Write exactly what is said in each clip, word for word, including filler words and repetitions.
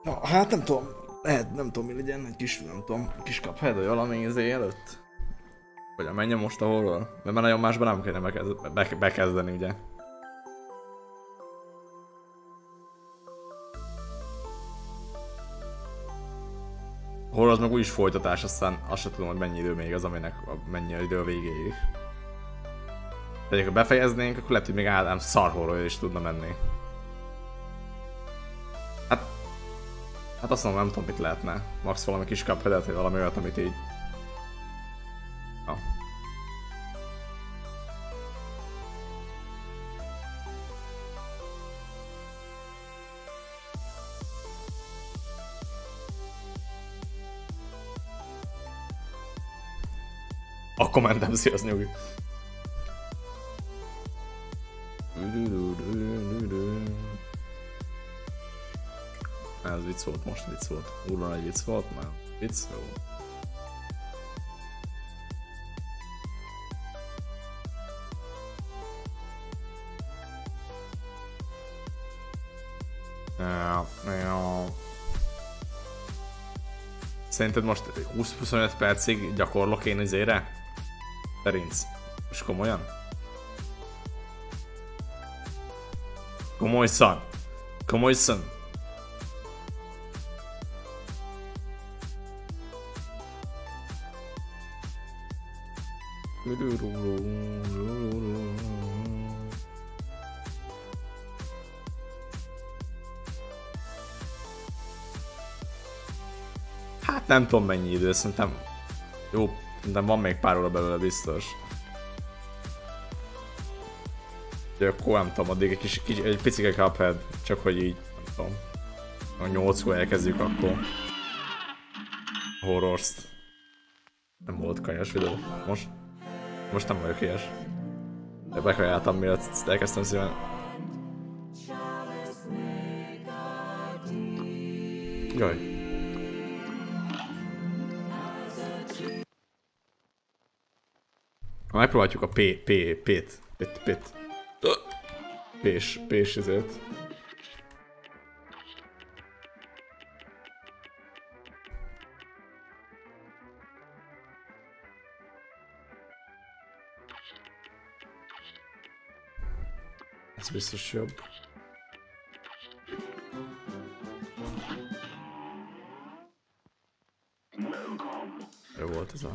Ja, hát nem tudom, lehet, nem tudom mi legyen, egy kis, nem tudom, kis kaphead vagy valami izé előtt. Vagy menjen most a horror, mert már nagyon másban nem kéne bekez, be, bekezdeni, ugye. A horror az meg úgyis folytatás, aztán azt sem tudom, hogy mennyi idő még az, aminek mennyi idő a végéig. Tehát ha befejeznénk, akkor lehet, hogy még Ádám szar horror is tudna menni. Hát... Hát azt mondom, nem tudom mit lehetne. Max valami kis kapheadet, vagy valami olyat, amit így... Ja. A kommentem az nyugi. Ez vicc volt, most vicc volt. Úrban egy vicc volt, már vicc, jó. Ja, ja. Szerinted most húsz-huszonöt percig gyakorlok én izére? Perinc. Most komolyan? Komoly szan. Komoly szan. Hát nem tudom mennyi idő, szerintem jó, szerintem van még pár óra belőle biztos. De akkor nem tudom, addig egy kis, kis egy picike Cuphead, csak hogy így, nem tudom. A nyolckor elkezdjük akkor. Horrorst. Nem volt kajas videó. Most? Most nem vagyok ilyes. De bekajáltam miatt elkezdtem szíven. Jaj. Megpróbáljuk a P, P, P-t. P-t, P-t. P-s, P-s ezért. Ez biztos jobb. Jó volt ez a...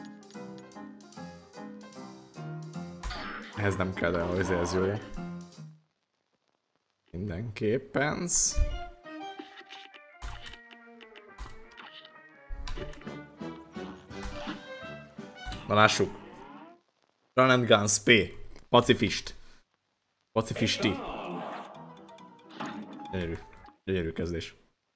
Ehhez nem kell, de azért ez jó. Mindenképpen. Na lássuk. Run and Guns P. Pacifist. Pacifisti. Gyönyörű. Gyönyörű kezdés.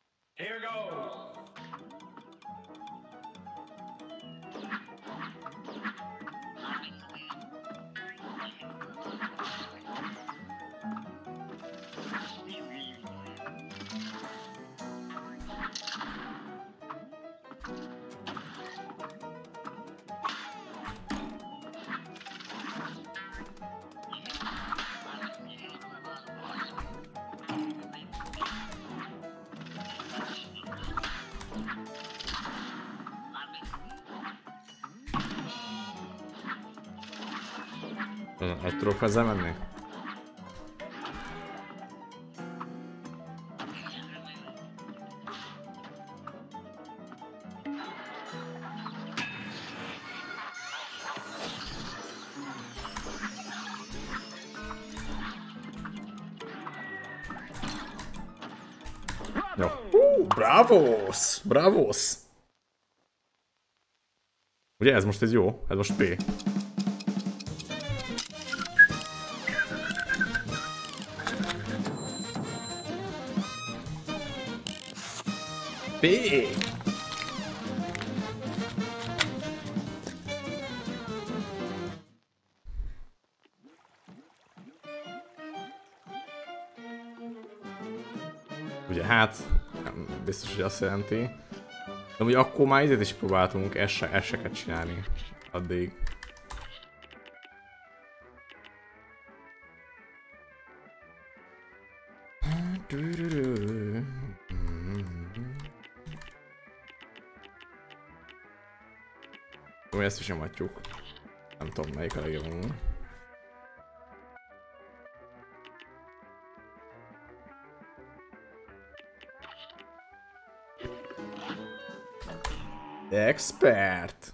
Egy tudok ezzel menni? Jó. Uh, bravos! Bravos! Ugye ez most ez jó? Ez most P. P. Ugye hát, biztos, hogy azt jelenti. De ugye akkor már izét is próbáltunk eseket csinálni addig. Jó, ezt is nyomatjuk. Nem tudom melyik a legjobb. Expert!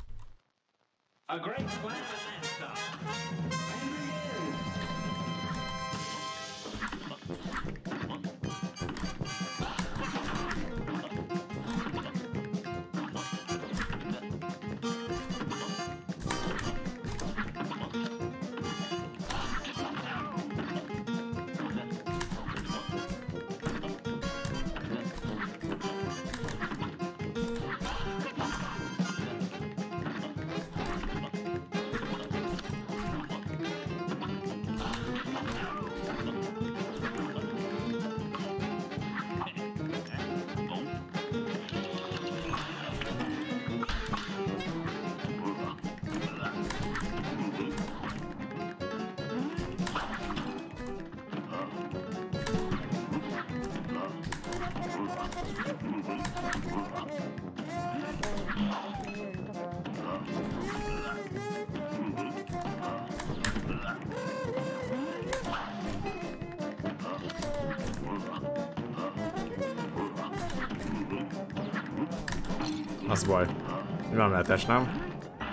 Az baj. Nem lehetes, nem?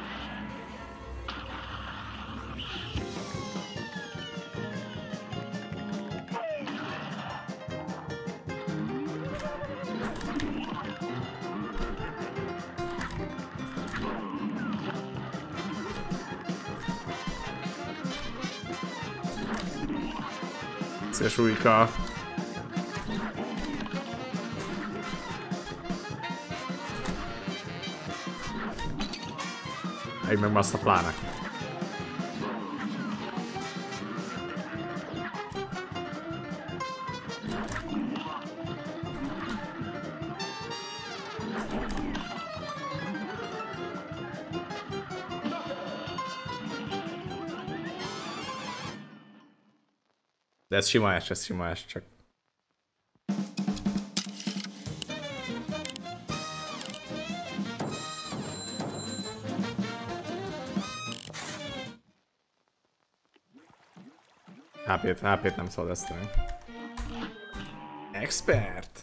Szia Súlyka! Még meg azt a pláne. De ez sima es, ez sima es, csak... há pét, há pét nem szabad ezt tenni. Expert!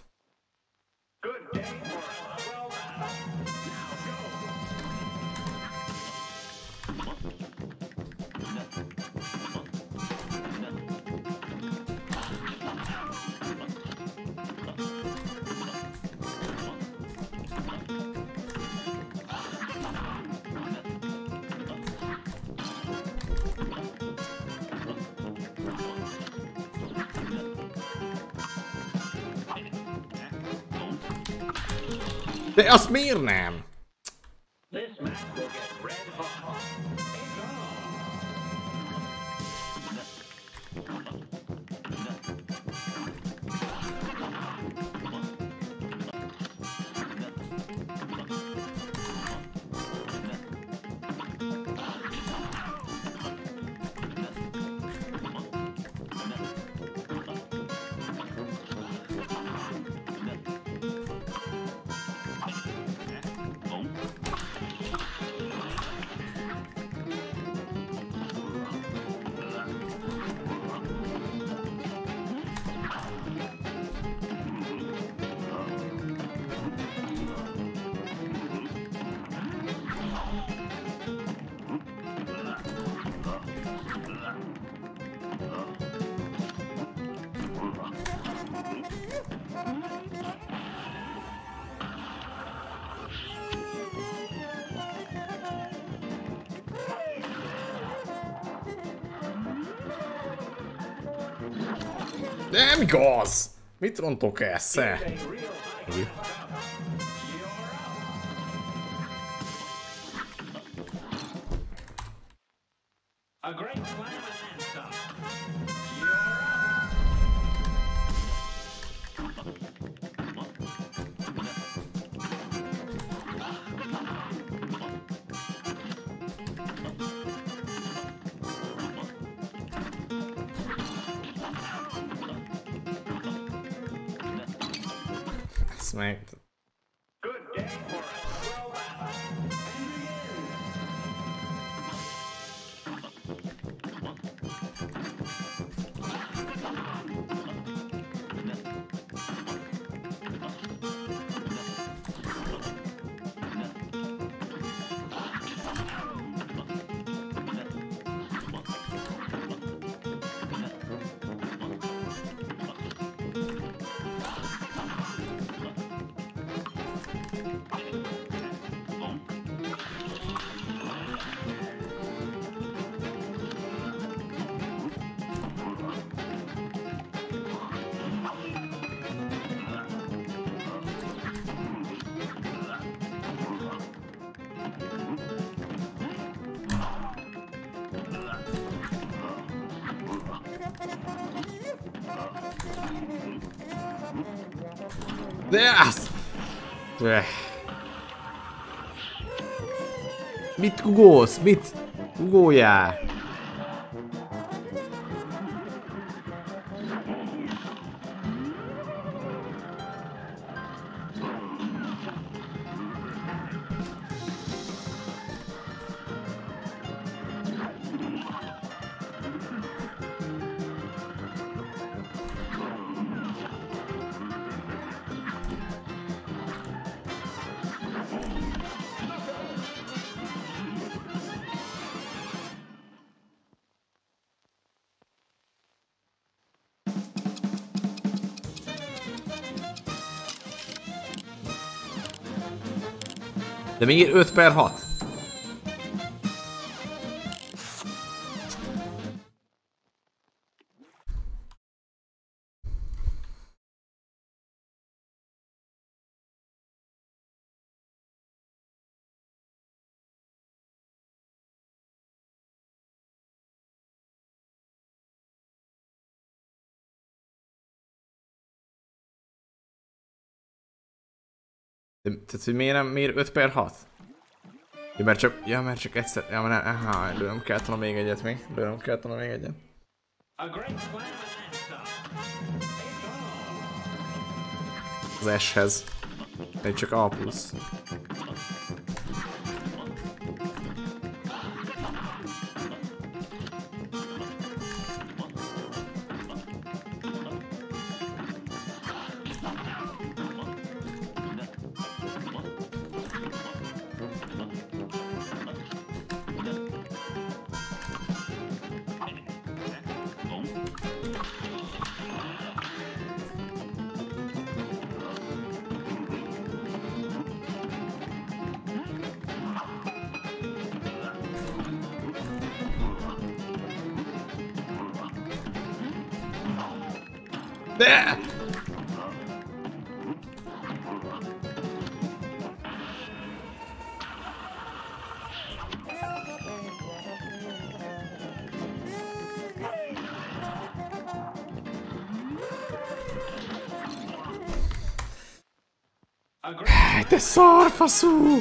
De azt miért nem? Nem igaz! Mit rontok esze? Meg... De az! Mit gugolsz? Mit? Gugoljál! De miért öt per hat? De, tehát, hogy miért nem, miért öt per hat? Ja, mert csak, ja, mert csak egyszer, ja, mert nem, aha, lőnöm kellett volna még egyet még, lőnöm kellett volna még egyet. Az S-hez. Még csak A plusz. De! Te szarfaszú!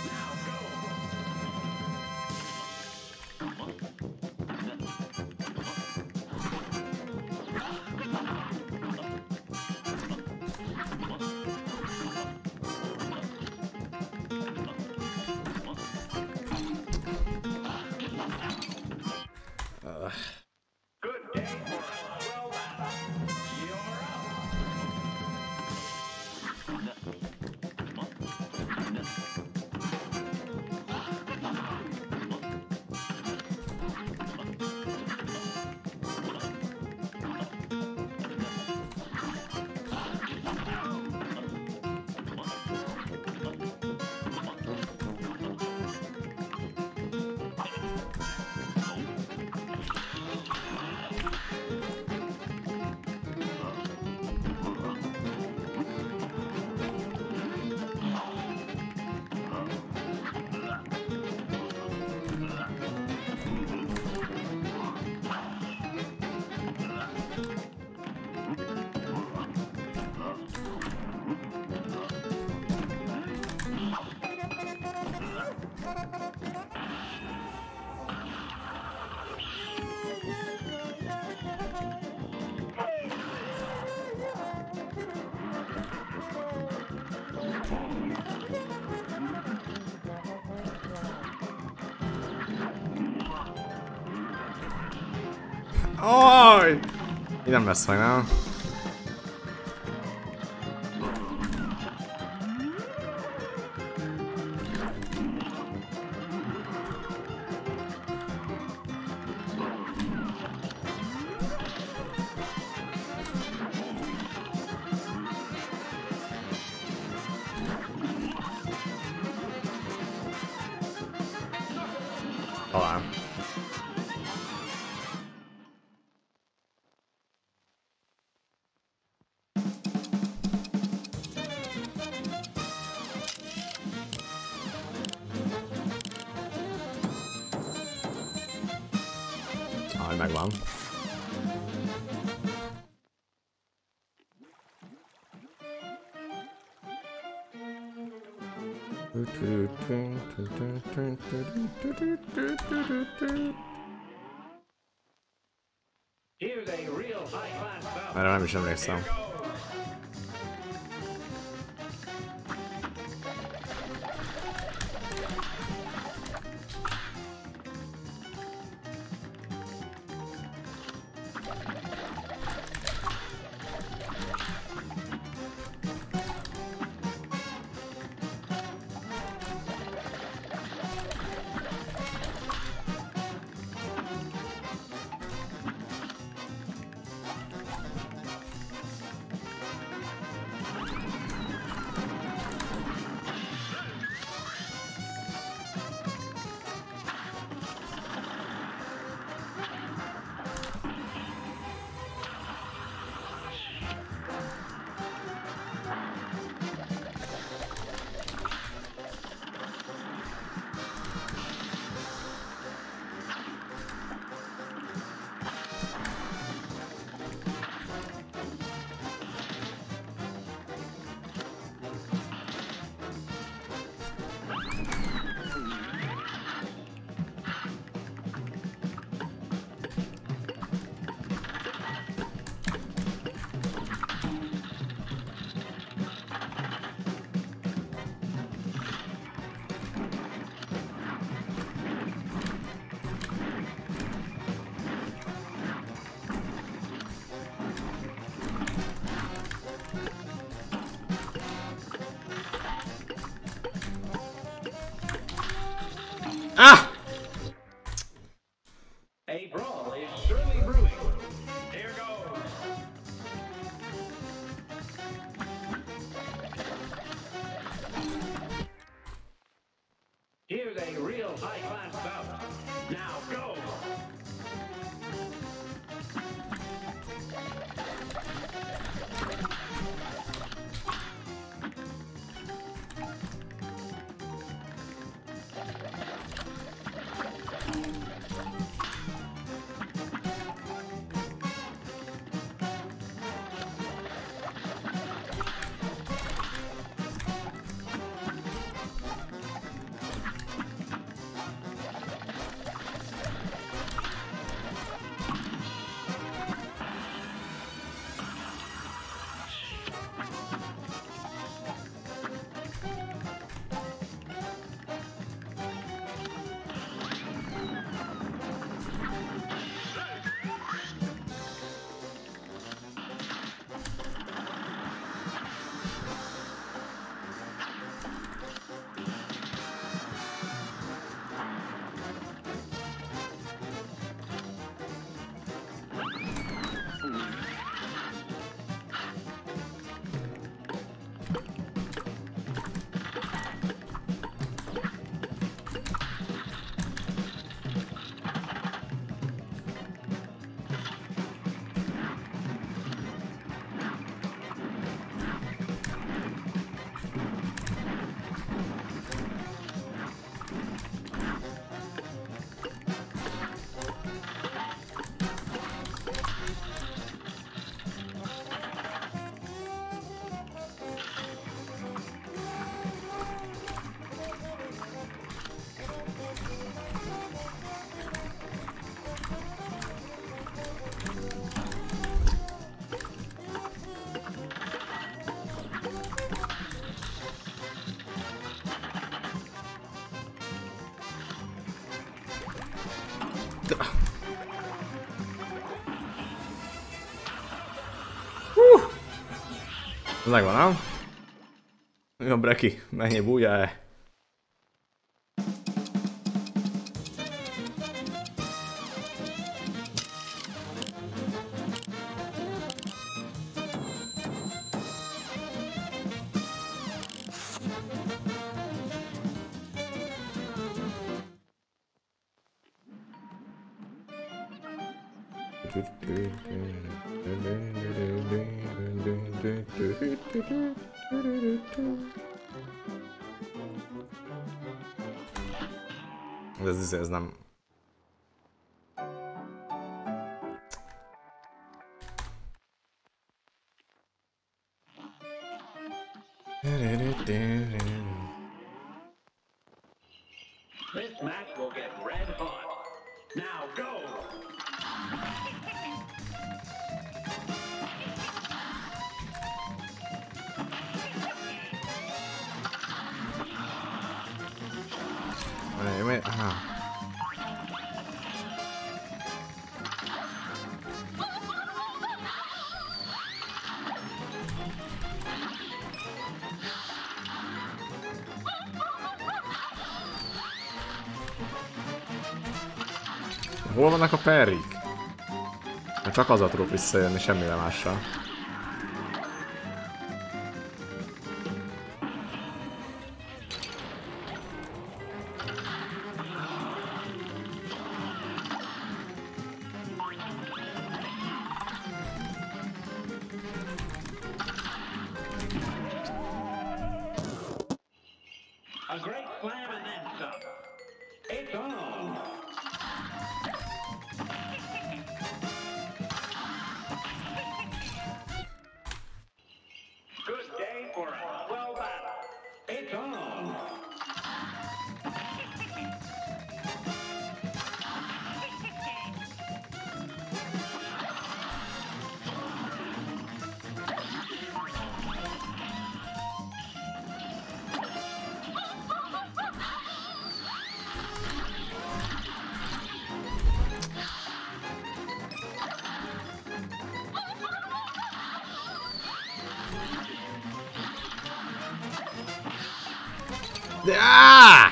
Oj! Így nem lesz meg, nem? Talán. Aj, megvan. Erre nem is emlékszem. Ah! A brawl is surely brewing. Here goes. Here's a real high-class bout. Now go. Ez megvan, nem? Jó, Breki, menjél bújjál-e? Ez, ez nem... Hol vannak a perrik? Mert csak azzal tudok visszajönni, semmire mással. A great slam and then some. It's on. Good day for a well battle. It's on. De áááá!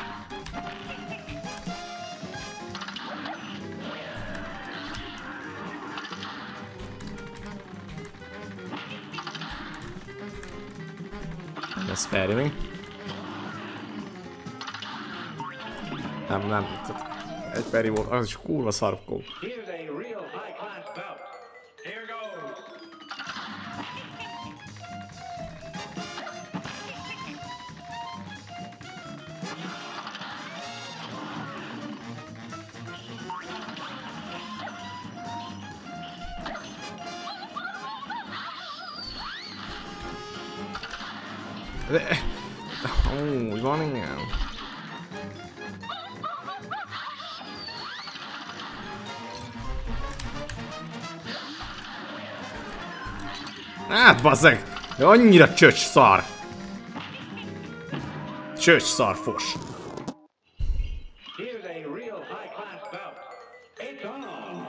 Ez Perry mi? Nem, nem. Egy Perry volt, az is kurva szarkó. Here's a real high-class bout. Here goes. De... Ó, hogy van ilyen? Hát bazzeg! De annyira csöcs szar! Csöcs szar fos! Here's a real high-class bout. It's on.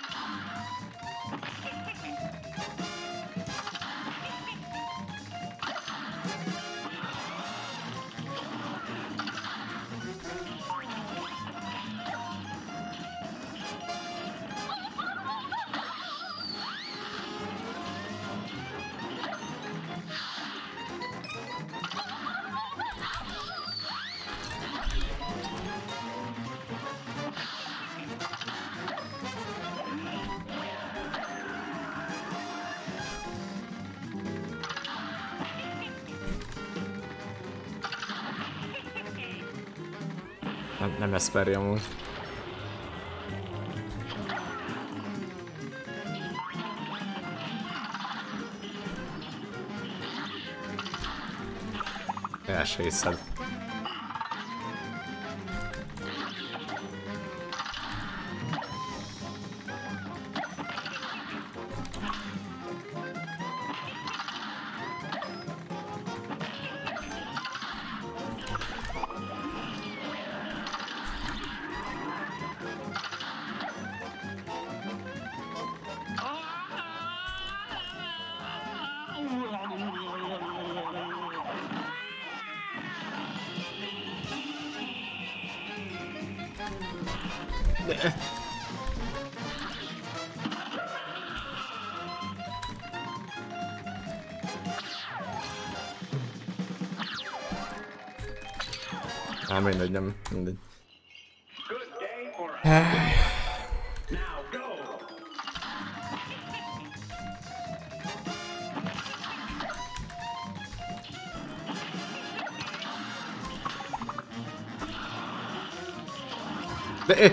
Nem, nem lesz Perry amúgy. El se hiszed. De... Hát mindegy, nem mindegy. Good day for a... Now go. De...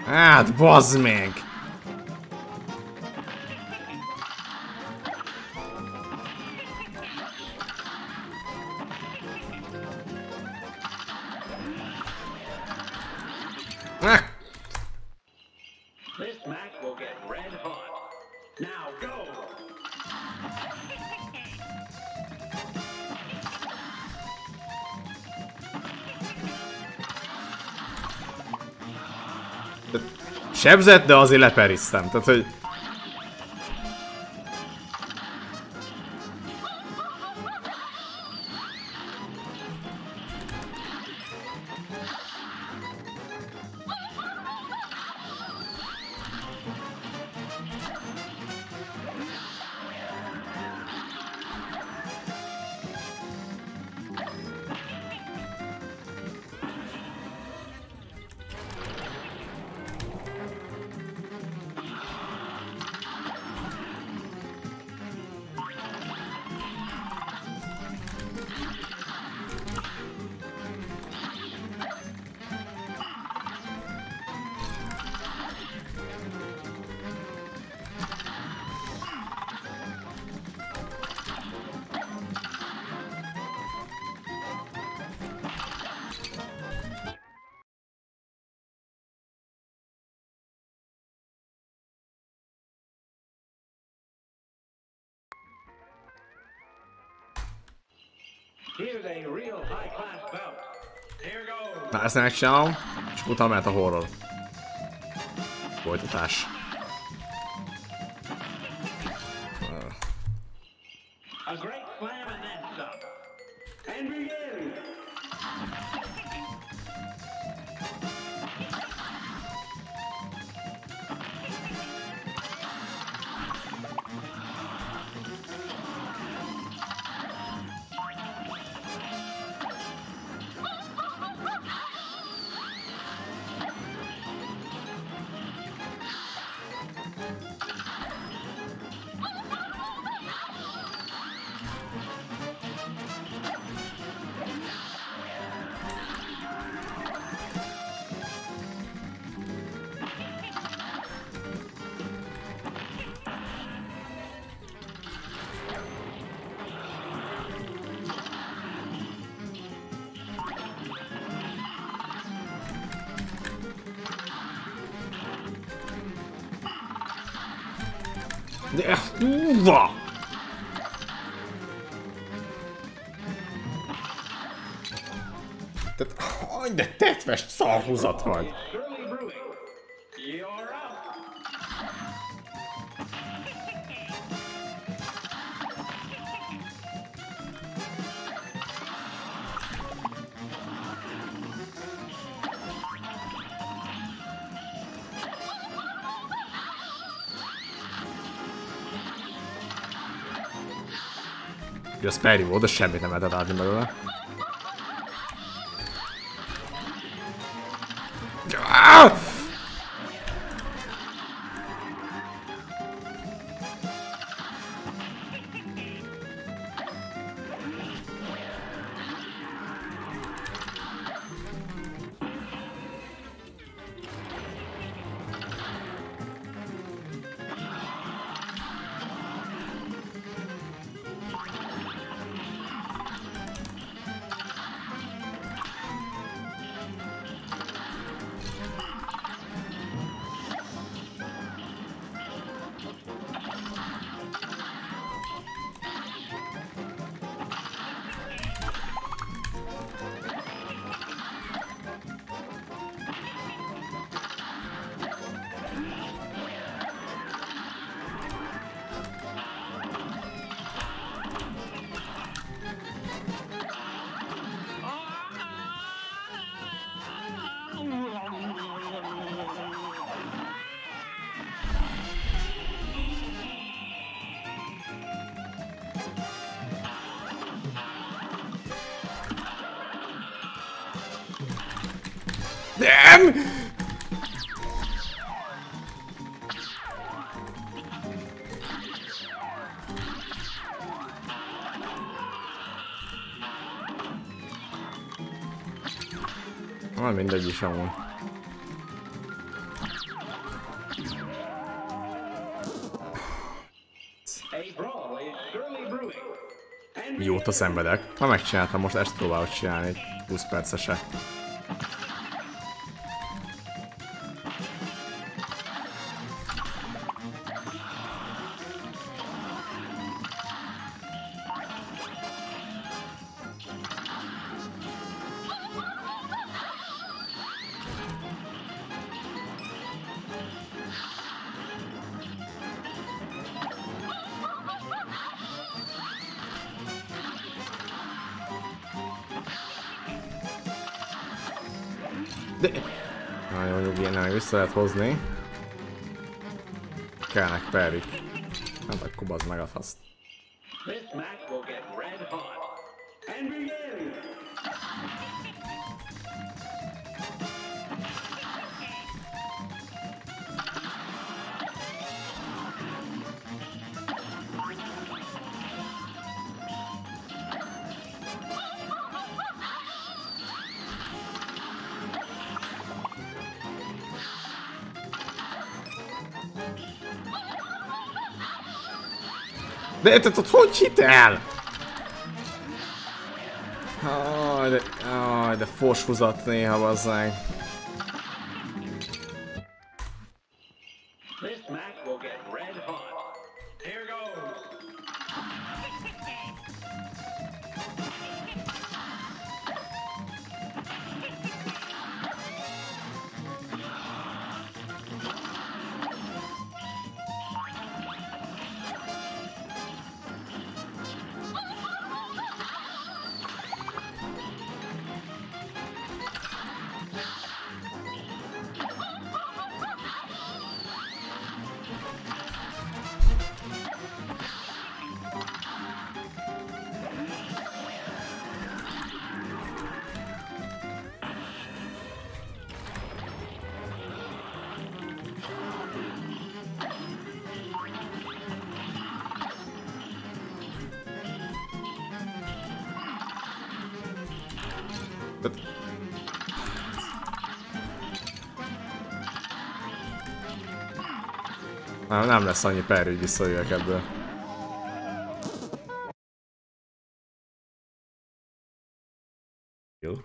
Hát, bazd meg! This match will get red hot. Now go! Sebzett, de azért leperiztem, tehát hogy... Here's a real high-class bout. Here goes. Na, ezt megcsinálom, és utána mehet a horror. Folytatás. A great slam and then some. And begin. De húva! Tehát, aj, de tetves szarhúzat vagy. Shirley Brewing. You're up. Ugye az Perry volt, de semmit nem lehetett látni belőle. Nem! Már mindegy is amúgy. Mióta szenvedek. Ma megcsináltam, most ezt próbálok csinálni egy húsz perceset. De... Na jó, nyugi, innen vissza lehet hozni. Kellnek perik. Hát akkor bazd meg a faszt. This match will get red hot. And begin! De te tudod, hogy hitel? Aj, de, aj, de fos húzat néha bazzánk. This match will get red hot. Here goes. Nem, nem lesz annyi per, hogy visszajöjjek ebből. Jó.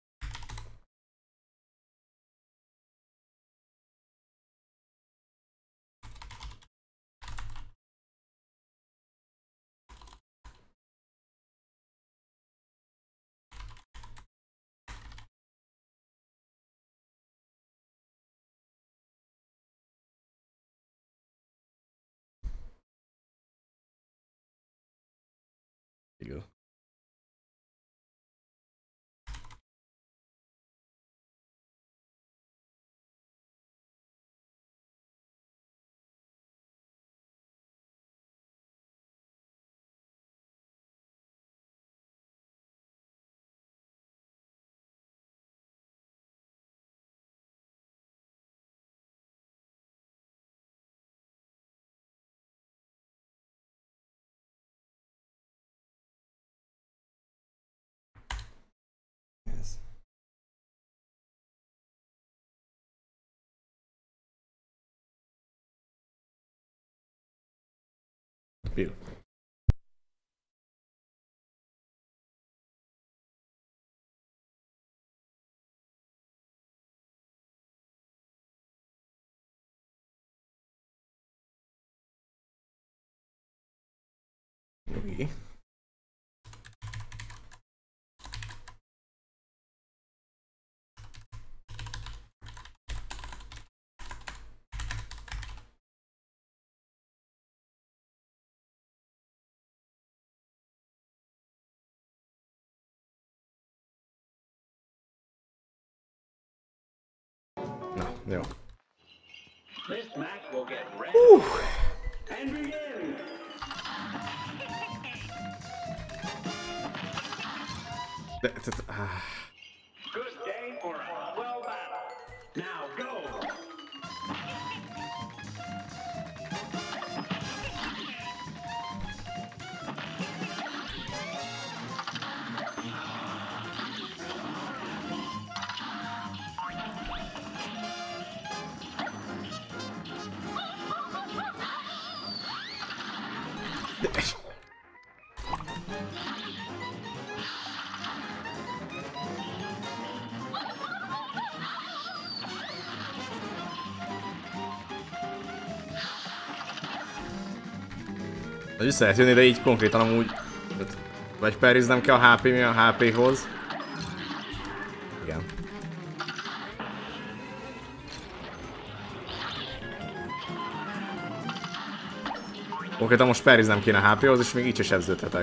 Jó. Yes. Bill. Nyugi. Na, jó. This match will get red Uh. hot. And begin! De, de, de, ah. Good day for a well battle. Now go! De, Vissza lehet jönni, de így konkrétan amúgy... Vagy periznem kell a há pé, mi a há péhoz. Igen. Konkrétan most periznem kéne a há péhoz, és még így se sebződhetek.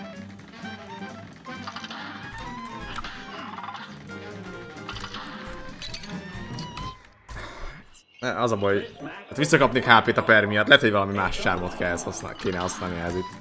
Az a baj, hát visszakapnék há pét a per miatt, lehet, hogy valami más sármot kell ezt használ, kéne használni ez itt.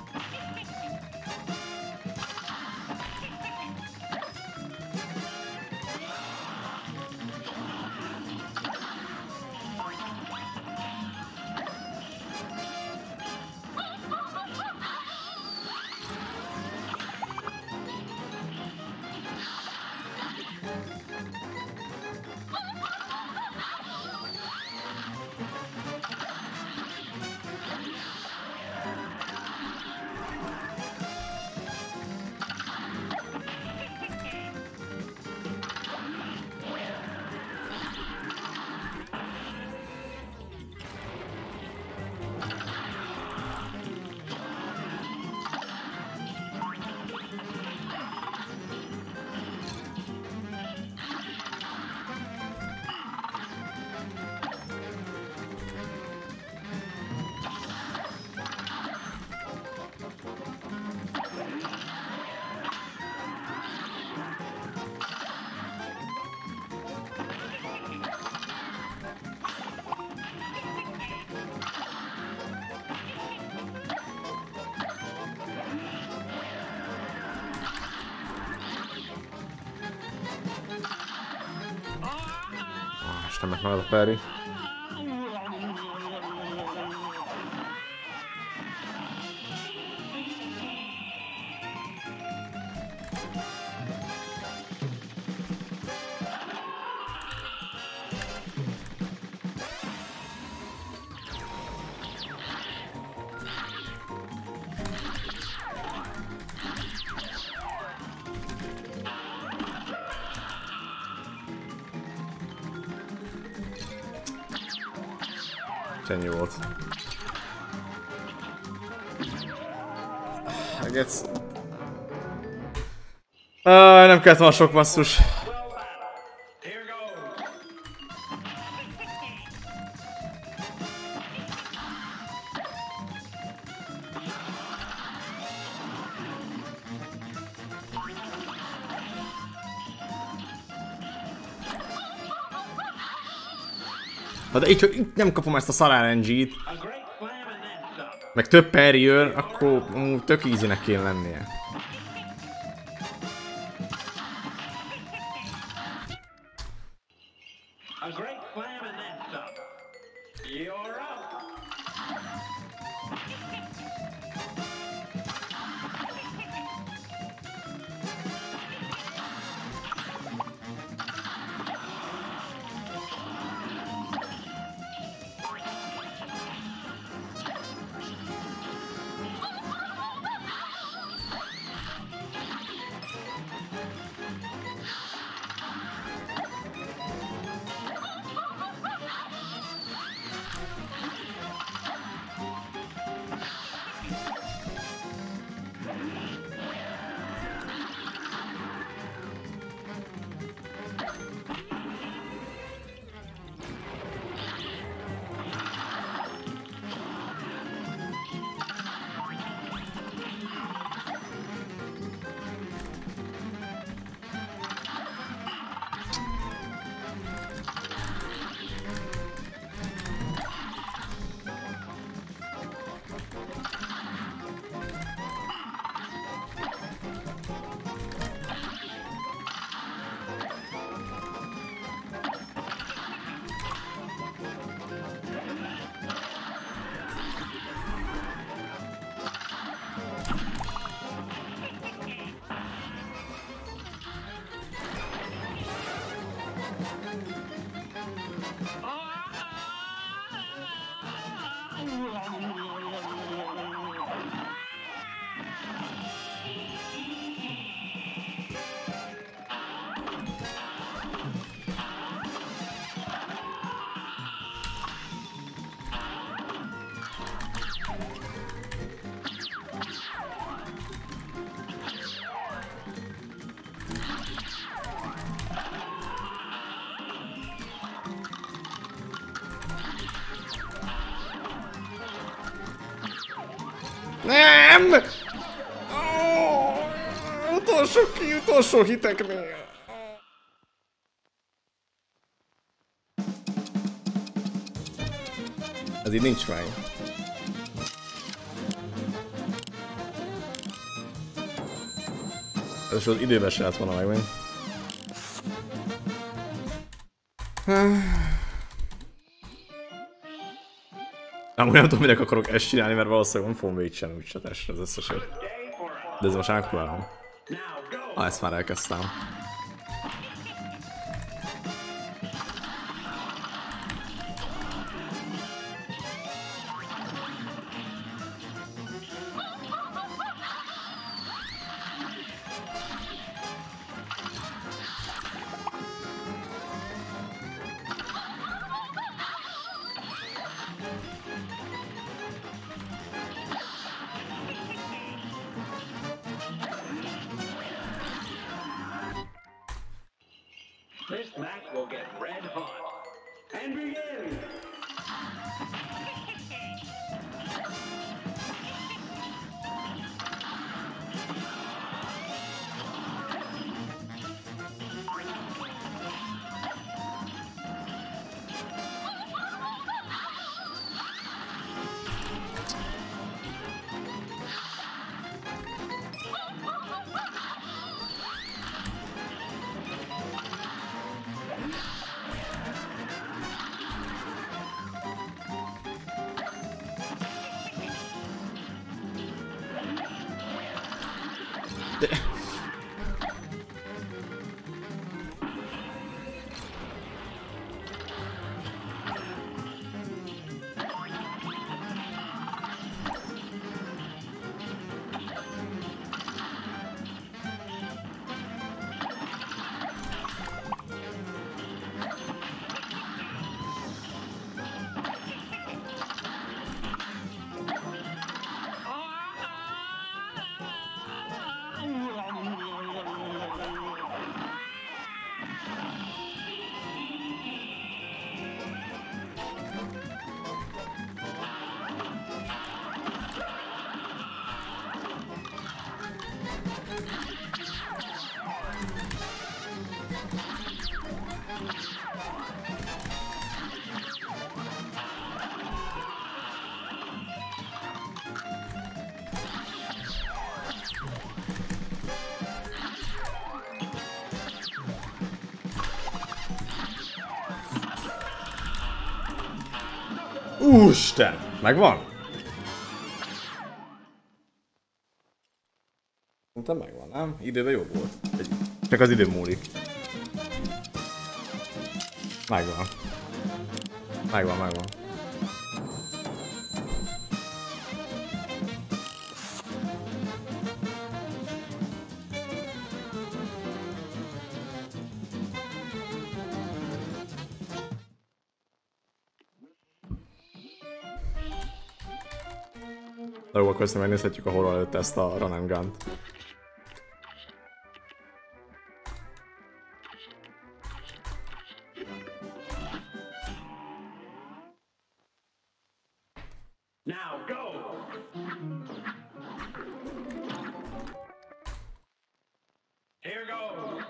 Istennek meg az a Perry. Ennyi volt. Egész. Ah, nem kellett volna sok basszus. De így, hogy nem kapom ezt a szar er en gét, meg több per jön, akkor um, tök easynek kéne lennie. Igen! Oh, utolsó ki, utolsó hiteknél. Ez így nincs meg. Ez az időben se lett volna meg még. Amúgy nem tudom, minek akarok ezt csinálni, mert valószínűleg nem fogom végigcsinálni úgy csatásra az összeset. De ez most megpróbálom. Ah, ezt már elkezdtem. This match will get red hot. And begin! Úristen! Megvan? Szerintem megvan, nem? Időben jó volt. Csak az idő múlik. Megvan. Megvan, megvan. De jó, akkor aztán megnézhetjük a horror előtt ezt a Run and Gun-t. Now go! Here goes!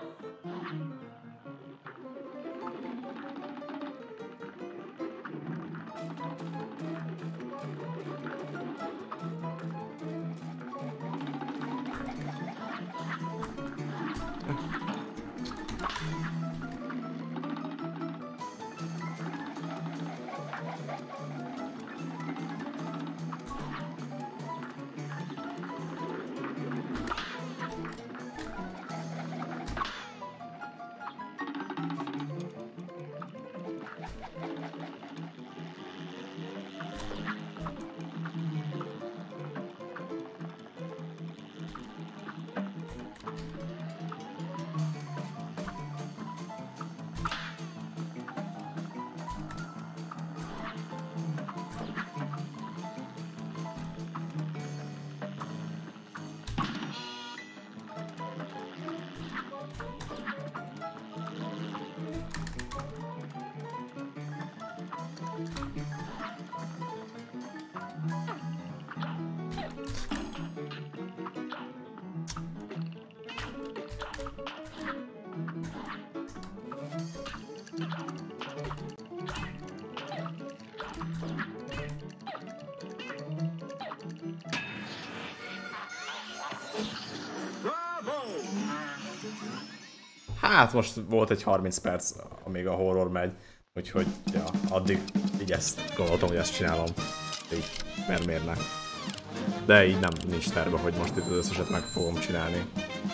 Hát most volt egy harminc perc, amíg a horror megy, úgyhogy ja, addig így ezt gondoltam, hogy ezt csinálom. Így, mert miért ne. De így nem, nincs terve, hogy most itt az összeset meg fogom csinálni.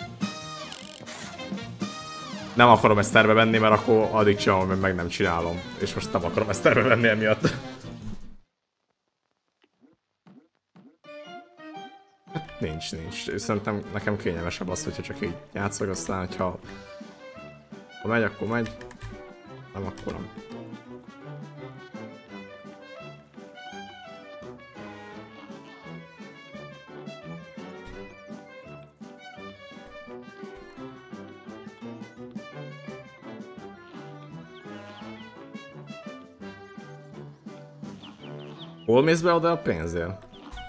Nem akarom ezt terve venni, mert akkor addig csinálom, mert meg nem csinálom. És most nem akarom ezt terve venni emiatt. Hát nincs, nincs. Szerintem nekem kényelmesebb az, hogyha csak így játszok, aztán hogyha ha megy, akkor megy. Nem, akkor nem. Hol mész be oda a pénzért?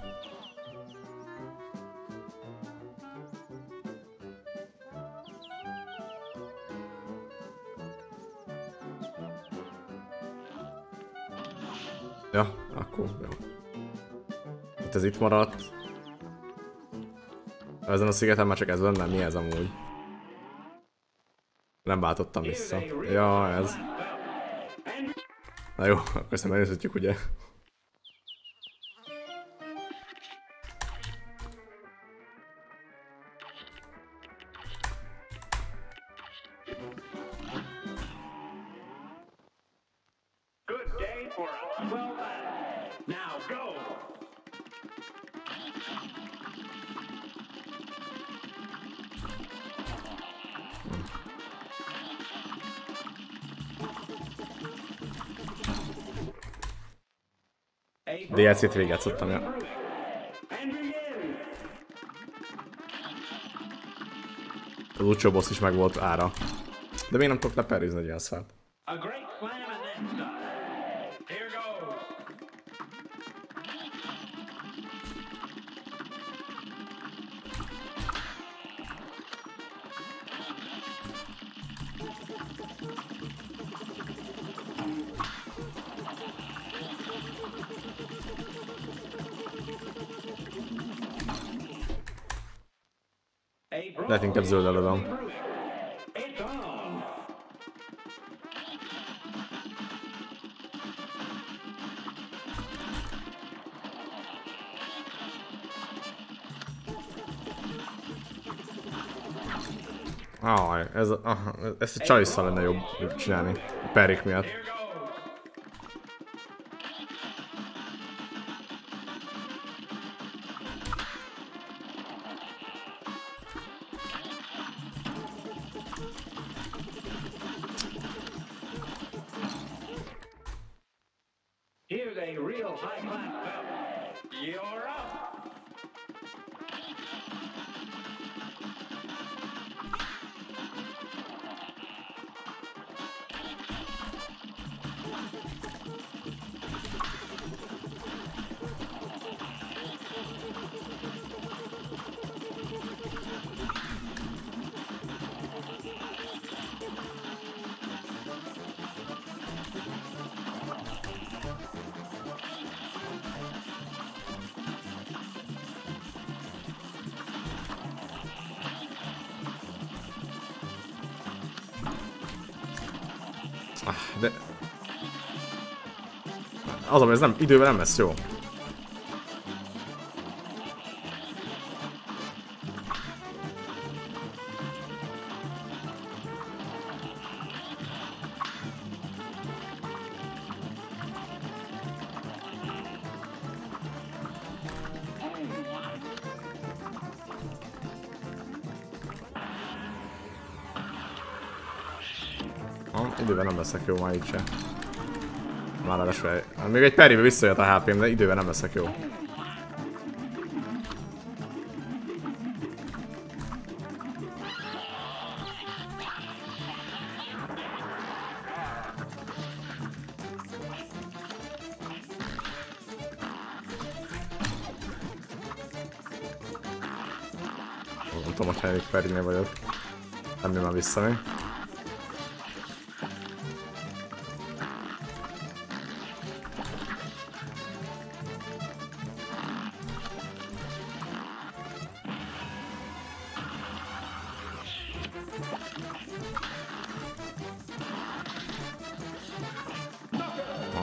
Ja, akkor jó. Hát ez itt maradt. Ezen a szigeten már csak ez benne, mi ez amúgy? Nem váltottam vissza. Ja, ez. Na jó, akkor ezt megnézhetjük, ugye? dé el cét végigjátszottam, ja. Az utcsó boss is meg volt ára. De még nem tudok leperrizni egy elszállt. Lehet inkább zöldre lövöm. Ah, ez a, aha, ezt a csajsszal lenne jobb, jobb csinálni. A perrik miatt. De... Az, ami ez nem, idővel nem lesz jó. Idővel nem leszek jó már így se. Már ráadásul még egy perribe visszajött a há pém, de idővel nem leszek jó. Nem tudom, hogy helyedik perrinél vagyok. Nem jön már vissza még.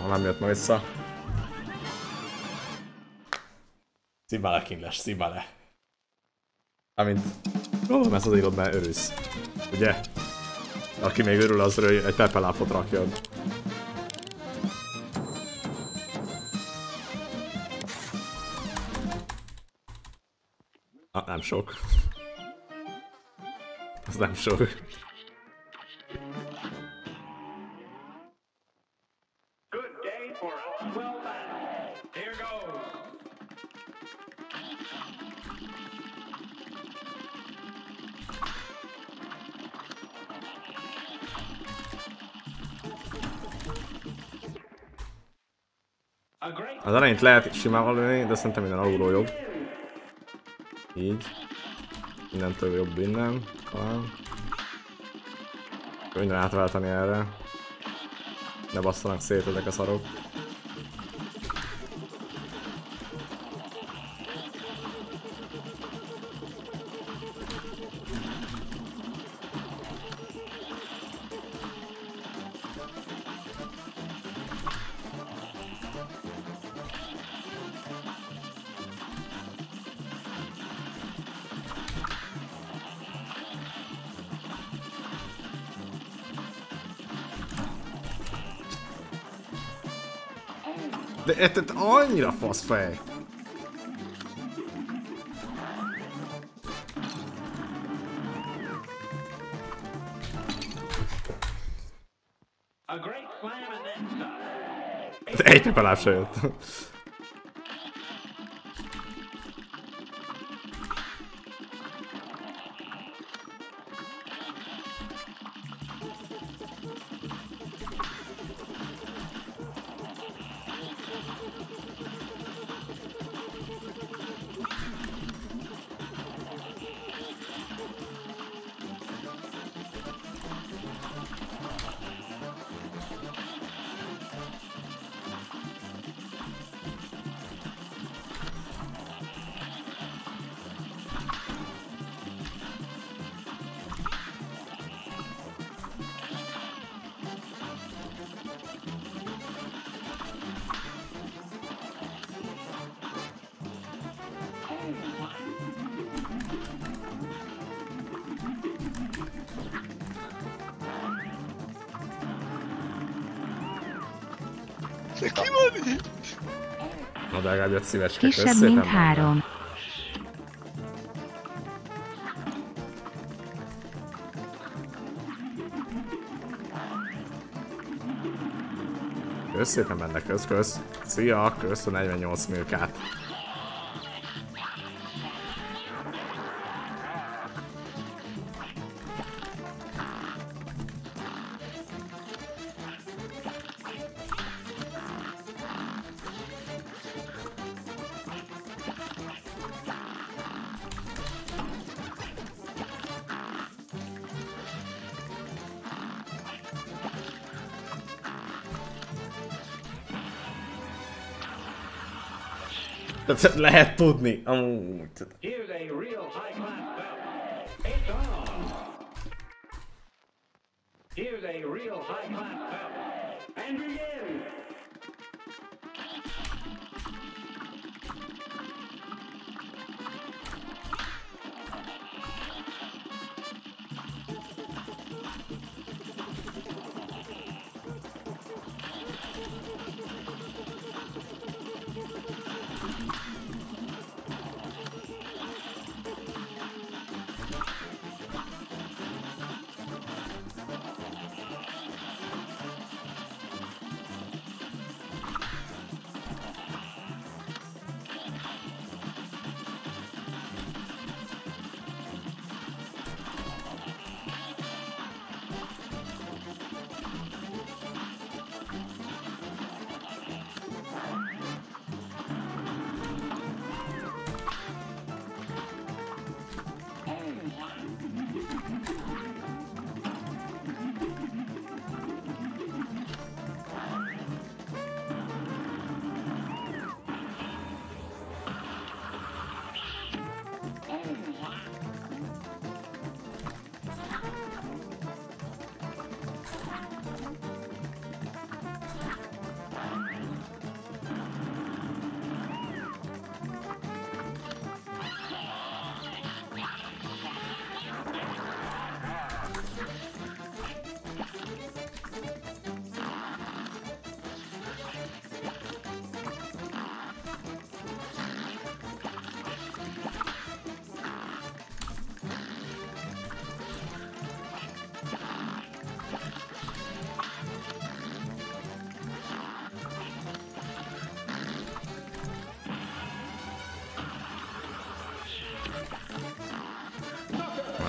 nem jött ma vissza. Szimba kínles, szimba le. Amint gondolom ezt az írod, mert örülsz. Ugye? Aki még örül, az hogy egy pepeláfot rakjon. Ah, nem sok. Az nem sok. Good day for us. Well done. Here goes. A great Az elején lehet simán lőni, de szerintem minden alulról jobb. Így. Mindentől jobb innen, talán. Könnyen átváltani erre. Ne basszanak szét ezek a szarok. De ez annyira faszfej! a great slam and then some. De egy pepeláb se jött. De ki van itt? Na de legalább jött szívecske. Kisebb, mint három. Kösz szépen mennek, kösz, kösz. Szia, kösz a negyvennyolc milkát. Tehát lehet tudni, amúgy. Here's a real high-class belt. It's on. Here's a real high-class belt. And begin.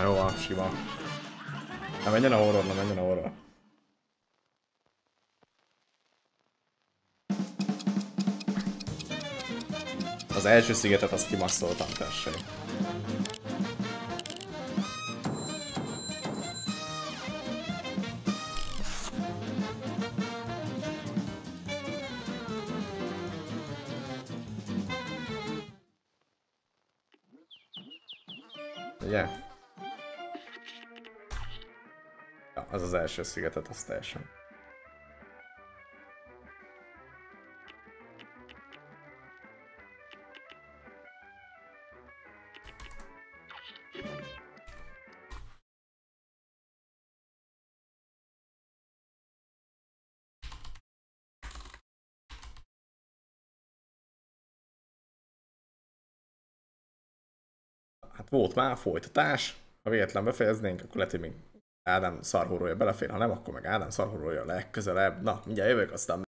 jó van, sima. Na menjen a horror, na menjen a horror. Az első szigetet azt kimasszoltam, tessék. Ugye? Ja, az az első szigetet, az teljesen. Hát volt már folytatás, ha véletlen befejeznénk, akkor lehet, hogy még Ádám szarhórója belefér, ha nem, akkor meg Ádám szarhórója legközelebb. Na, mindjárt jövök, aztán